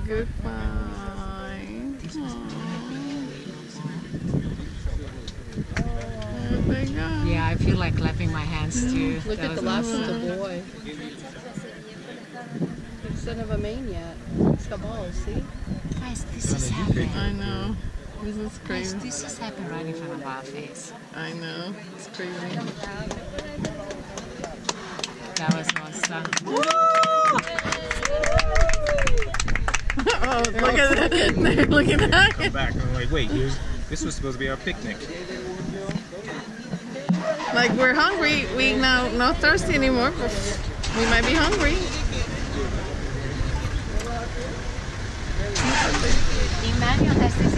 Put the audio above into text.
Goodbye. There they go. Yeah, I feel like clapping my hands too. Look at the last little boy. He doesn't have a mane yet. He's got balls, see? Guys, this is happening. I know. This is Guys, crazy. this is happening right in front of our face. I know. It's crazy. That was awesome. Oh, look at that. They're looking at Come it. back. I'm like, wait, this was supposed to be our picnic. Like we're hungry. We now not thirsty anymore. But we might be hungry. Emmanuel has this